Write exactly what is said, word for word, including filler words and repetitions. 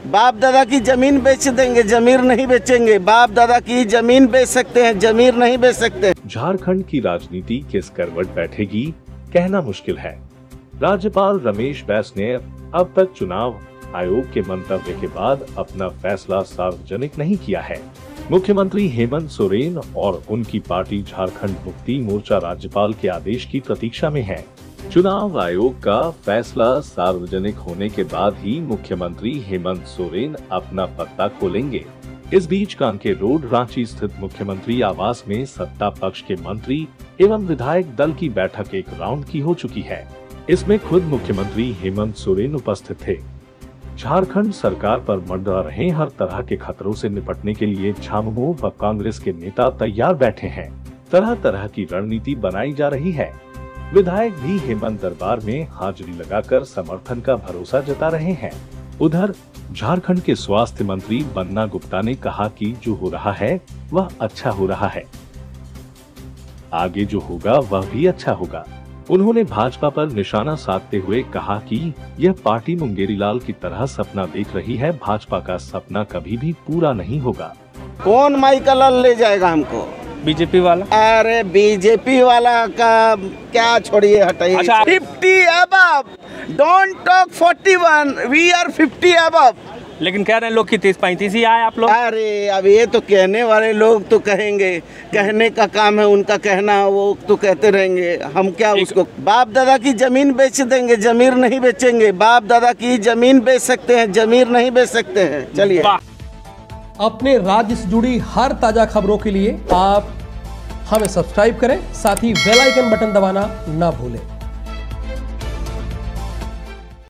बाप दादा की जमीन बेच देंगे, जमीर नहीं बेचेंगे। बाप दादा की जमीन बेच सकते हैं, जमीर नहीं बेच सकते। झारखंड की राजनीति किस करवट बैठेगी कहना मुश्किल है। राज्यपाल रमेश बैस ने अब तक चुनाव आयोग के मंतव्य के बाद अपना फैसला सार्वजनिक नहीं किया है। मुख्यमंत्री हेमंत सोरेन और उनकी पार्टी झारखंड मुक्ति मोर्चा राज्यपाल के आदेश की प्रतीक्षा में है। चुनाव आयोग का फैसला सार्वजनिक होने के बाद ही मुख्यमंत्री हेमंत सोरेन अपना पत्ता खोलेंगे। इस बीच कांके रोड रांची स्थित मुख्यमंत्री आवास में सत्ता पक्ष के मंत्री एवं विधायक दल की बैठक एक राउंड की हो चुकी है। इसमें खुद मुख्यमंत्री हेमंत सोरेन उपस्थित थे। झारखंड सरकार पर मंडरा रहे हर तरह के खतरों से निपटने के लिए झामुमो व कांग्रेस के नेता तैयार बैठे हैं। तरह तरह की रणनीति बनाई जा रही है। विधायक भी हेमंत दरबार में हाजिरी लगाकर समर्थन का भरोसा जता रहे हैं। उधर झारखंड के स्वास्थ्य मंत्री बन्ना गुप्ता ने कहा कि जो हो रहा है वह अच्छा हो रहा है, आगे जो होगा वह भी अच्छा होगा। उन्होंने भाजपा पर निशाना साधते हुए कहा कि यह पार्टी मुंगेरी लाल की तरह सपना देख रही है। भाजपा का सपना कभी भी पूरा नहीं होगा। कौन माई का लाल ले जाएगा हमको? बीजेपी वाला। अरे बीजेपी वाला का क्या छोड़िए, हटाइए। अच्छा, fifty above, don't talk forty one, we are fifty above. लेकिन कह रहे हैं लोग कि तीस पैंतीस ही आए आप लोग। अरे अब ये तो कहने वाले लोग तो कहेंगे, कहने का काम है उनका कहना, वो तो कहते रहेंगे। हम क्या उसको बाप दादा की जमीन बेच देंगे, जमीर नहीं बेचेंगे। बाप दादा की जमीन बेच सकते हैं, जमीर नहीं बेच सकते हैं। चलिए, अपने राज्य से जुड़ी हर ताजा खबरों के लिए आप हमें सब्सक्राइब करें, साथ ही बेल आइकन बटन दबाना ना भूलें।